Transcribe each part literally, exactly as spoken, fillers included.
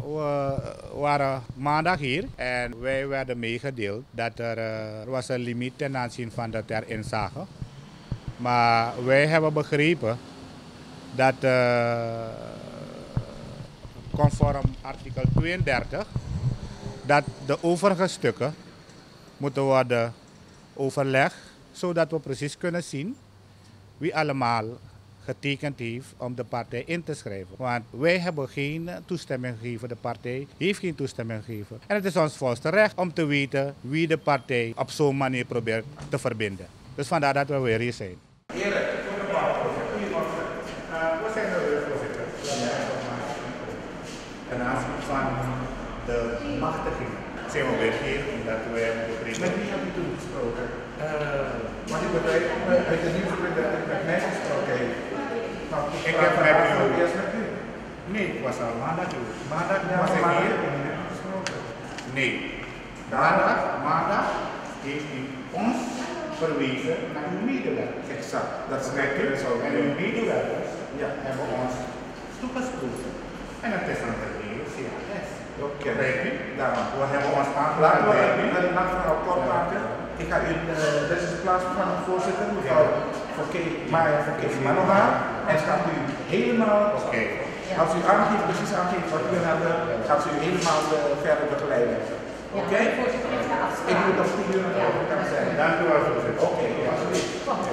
we waren maandag hier en wij werden meegedeeld dat er, uh, er was een limiet ten aanzien van de ter inzage. Maar wij hebben begrepen dat uh, conform artikel tweeëndertig dat de overige stukken moeten worden overlegd, zodat we precies kunnen zien wie allemaal getekend heeft om de partij in te schrijven. Want wij hebben geen toestemming gegeven, de partij heeft geen toestemming gegeven. En het is ons volste recht om te weten wie de partij op zo'n manier probeert te verbinden. Dus vandaar dat we weer hier zijn. Heren, voor de voorzitter. We zijn er weer, voorzitter. Ten aanzien van de machtiging zijn we weer hier, omdat we hebben begrepen. Met wie heb je toen gesproken? Uh, want ik begrijp uit de nieuwsbrief dat ik met mij gesproken heb. Ik heb met u. Eerst met u? Nee, ik was al maandag hier. Maandag Ja, was ik hier. gesproken. Nee. Maandag, maandag heeft u ons verwezen naar uw medewerkers. Exact. Dat is met u. En uw medewerkers ja. hebben ons toegesproken. En het is aan de heer C A S. Oké. Weet u? Daarom. We hebben ons Laten aangelaten we bij u. het nacht van kort maken. Ik ga u, uh, dit is de plaats van de voorzitter, mevrouw Maya Fokee Manoha. En ze gaat u helemaal, Okay. als u aangeeft, precies aangeeft wat u wil hebben, gaat ze u helemaal uh, verder begeleiden. Oké? Okay? Ik moet op tien uur naar de overkant zijn. Dank u wel, voorzitter. Oké, okay, alsjeblieft.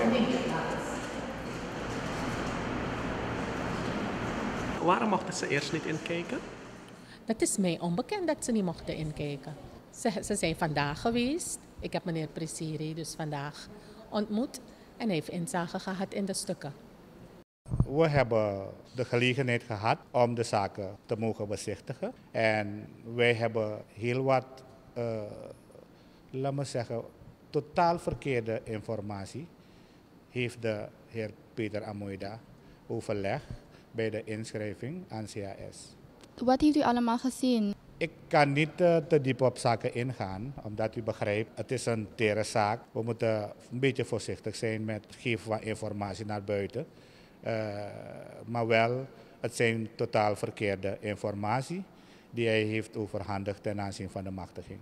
Waarom mochten ze eerst niet inkijken? Dat is mij onbekend dat ze niet mochten inkijken. Ze, ze zijn vandaag geweest. Ik heb meneer Presiri dus vandaag ontmoet en hij heeft inzage gehad in de stukken. We hebben de gelegenheid gehad om de zaken te mogen bezichtigen. En wij hebben heel wat, uh, laat me zeggen, totaal verkeerde informatie heeft de heer Peter Amoida overlegd bij de inschrijving aan C A S. Wat heeft u allemaal gezien? Ik kan niet uh, te diep op zaken ingaan, omdat u begrijpt, het is een tere zaak. We moeten een beetje voorzichtig zijn met het geven van informatie naar buiten. Uh, maar wel, het zijn totaal verkeerde informatie die hij heeft overhandigd ten aanzien van de machtiging.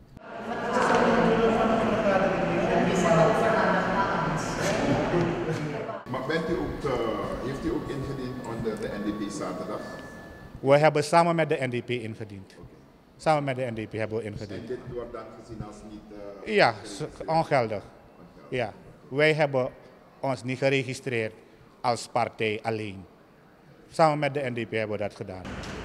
Maar bent u ook, uh, heeft u ook ingediend onder de N D P zaterdag? We hebben samen met de N D P ingediend. Samen met de N D P hebben we ingediend. En dit wordt dan gezien als niet... Uh, ja, ongeldig. Ja. Wij hebben ons niet geregistreerd als partij alleen. Samen met de N D P hebben we dat gedaan.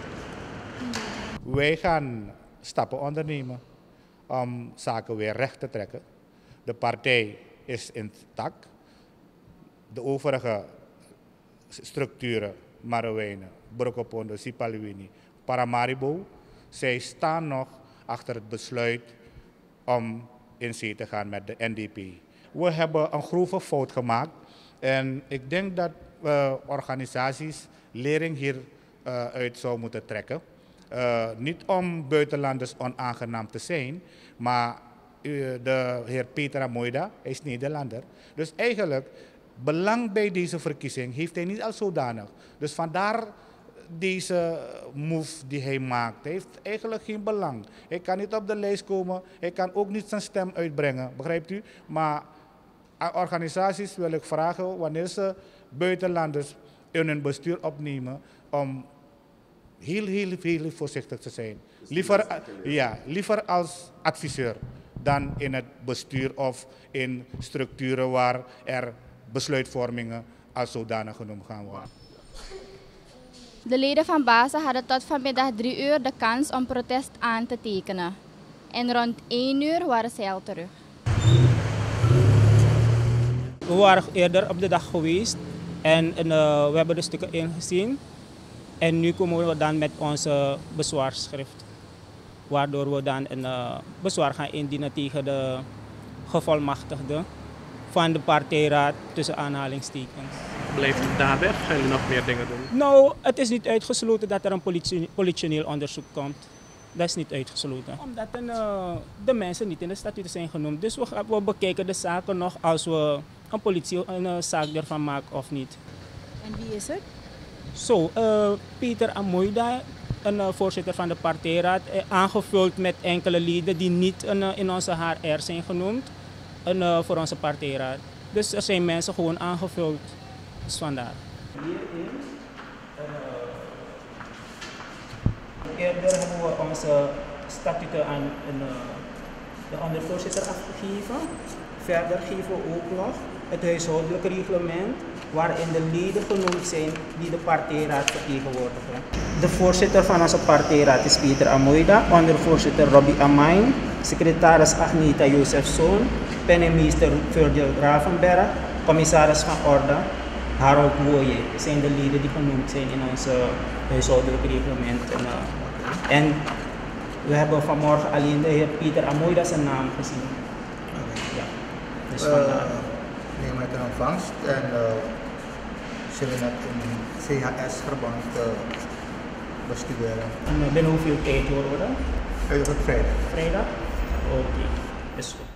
Wij gaan stappen ondernemen om zaken weer recht te trekken. De partij is intact. De overige structuren, Marowijnen, Brokopondo, Sipaliwini, Paramaribo, zij staan nog achter het besluit om in zee te gaan met de N D P. We hebben een grove fout gemaakt en ik denk dat uh, organisaties lering hieruit uh, zou moeten trekken. Uh, niet om buitenlanders onaangenaam te zijn, maar uh, de heer Peter Amoida is Nederlander. Dus eigenlijk, belang bij deze verkiezing heeft hij niet als zodanig. Dus vandaar deze move die hij maakt. Hij heeft eigenlijk geen belang. Hij kan niet op de lijst komen, hij kan ook niet zijn stem uitbrengen, begrijpt u? Maar aan organisaties wil ik vragen, wanneer ze buitenlanders in hun bestuur opnemen, om heel, heel, heel voorzichtig te zijn. Liever, ja, liever als adviseur dan in het bestuur of in structuren waar er besluitvormingen als zodanig genoemd gaan worden. De leden van BASA hadden tot vanmiddag drie uur de kans om protest aan te tekenen. En rond één uur waren zij al terug. We waren eerder op de dag geweest en, en uh, we hebben de stukken ingezien. En nu komen we dan met onze bezwaarschrift. Waardoor we dan een uh, bezwaar gaan indienen tegen de gevolmachtigde van de partijraad tussen aanhalingstekens. Blijft het daarbij of gaan jullie nog meer dingen doen? Nou, het is niet uitgesloten dat er een politie, politioneel onderzoek komt. Dat is niet uitgesloten. Omdat een, uh, de mensen niet in de statuten zijn genoemd. Dus we, we bekijken de zaken nog als we een politie een uh, zaak ervan maken of niet. En wie is het? Zo, so, uh, Peter Amoida een uh, voorzitter van de partijraad, uh, aangevuld met enkele leden die niet uh, in onze H R zijn genoemd en, uh, voor onze partijraad. Dus er zijn mensen gewoon aangevuld, dus vandaar. Hierin, uh, eerder hebben we onze statuten aan een, uh, de ondervoorzitter afgegeven. Verder geven we ook nog het huishoudelijk reglement waarin de leden genoemd zijn die de partijraad vertegenwoordigen. De voorzitter van onze partijraad is Peter Amoida, ondervoorzitter Robbie Amain, secretaris Agneta Jozefzoon, penningmeester Virgil Ravenberg, commissaris van orde Harold Woye. Dat zijn de leden die genoemd zijn in ons huishoudelijk reglement. En, uh, en we hebben vanmorgen alleen de heer Peter Amoida zijn naam gezien. Ja, dus uh, neem het in ontvangst en uh, zullen het in C H S-verband uh, besturen. En uh, binnen hoeveel tijd horen we dat? Uh, vrijdag. Vrijdag? Oké, okay. Is goed.